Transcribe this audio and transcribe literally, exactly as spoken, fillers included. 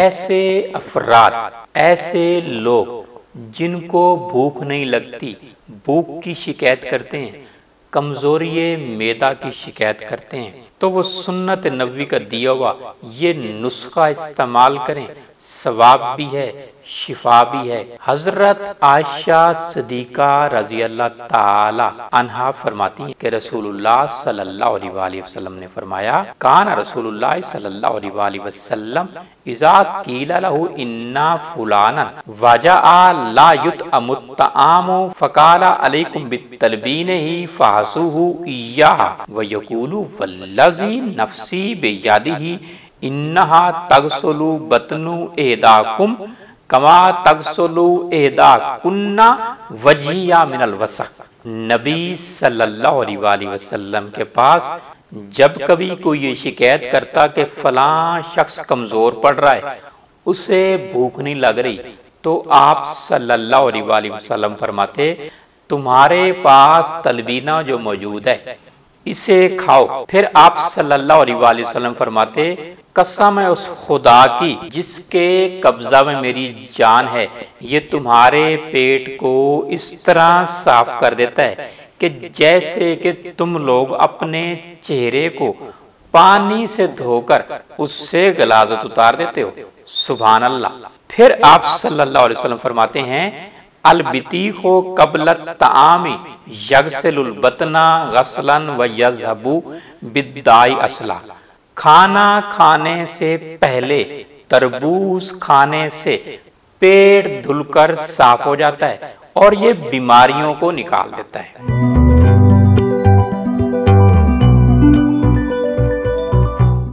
ऐसे अफराद, ऐसे लोग जिनको भूख नहीं लगती, भूख की शिकायत करते हैं, कमजोरी मेदा की शिकायत करते हैं, तो वो सुन्नत नबी का दिया हुआ ये नुस्खा इस्तेमाल करें, सवाब भी है, शिफा भी है। हजरत आयशा सदीका रजी अल्लाह ताला अन्हा फरमाती हैं कि रसूलुल्लाह सल्लल्लाहु अलैहि वसल्लम ने फरमाया, कान रसूलुल्लाह सल्लल्लाहु अलैहि वसल्लम इज़ा कीला लहू इन्ना फुलानन वजआ ला युतअमुत तआमु फकाला अलैकुम बितलबीनिही फहसुहु इय्याहा व यक़ूलु वल्लज़ी नफ्सी बियदिही इन्नहा तगसुलु बतनु एदाकुम कमा तगसुलु एदा कुन्ना वजिया मिनल वसख। नबी सल्लल्लाहु अलैहि वसल्लम के पास जब कभी कोई ये शिकायत करता कि फलां शख्स कमजोर पड़ रहा है, उसे भूख नहीं लग रही, तो आप सल्लल्लाहु अलैहि वसल्लम फरमाते, तुम्हारे पास तलबीना जो मौजूद है इसे खाओ। फिर आप सल्लल्लाहु अलैहि वसल्लम फरमाते, कसम है उस खुदा की जिसके कब्जा में मेरी जान है, ये तुम्हारे पेट को इस तरह साफ कर देता है कि जैसे कि तुम लोग अपने चेहरे को पानी से धोकर उससे गलाजत उतार देते हो। सुभान अल्लाह। फिर आप सल्लल्लाहु अलैहि वसल्लम फरमाते हैं, अलबितीखो कबलत तामी यगसिलुल बतना गसलन व यज़हबु बिद्दाई असला। खाना खाने से पहले तरबूज खाने से पेट धुलकर साफ हो जाता है और ये बीमारियों को निकाल देता है।